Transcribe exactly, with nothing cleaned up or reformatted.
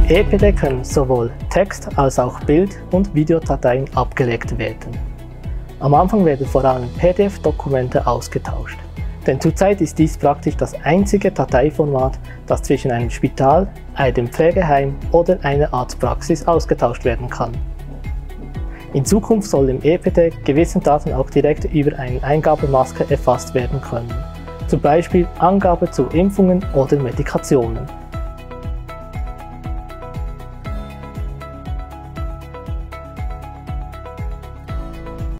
E P D können sowohl Text- als auch Bild- und Videodateien abgelegt werden. Am Anfang werden vor allem P D F-Dokumente ausgetauscht, denn zurzeit ist dies praktisch das einzige Dateiformat, das zwischen einem Spital, einem Pflegeheim oder einer Arztpraxis ausgetauscht werden kann. In Zukunft soll im E P D gewisse Daten auch direkt über eine Eingabemaske erfasst werden können, zum Beispiel Angabe zu Impfungen oder Medikationen.